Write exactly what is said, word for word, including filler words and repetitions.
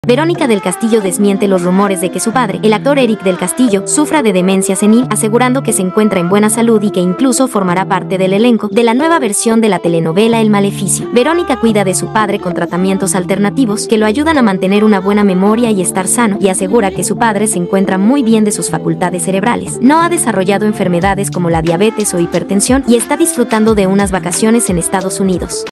Verónica del Castillo desmiente los rumores de que su padre, el actor Eric del Castillo, sufra de demencia senil, asegurando que se encuentra en buena salud y que incluso formará parte del elenco de la nueva versión de la telenovela El Maleficio. Verónica cuida de su padre con tratamientos alternativos que lo ayudan a mantener una buena memoria y estar sano, y asegura que su padre se encuentra muy bien de sus facultades cerebrales. No ha desarrollado enfermedades como la diabetes o hipertensión y está disfrutando de unas vacaciones en Estados Unidos.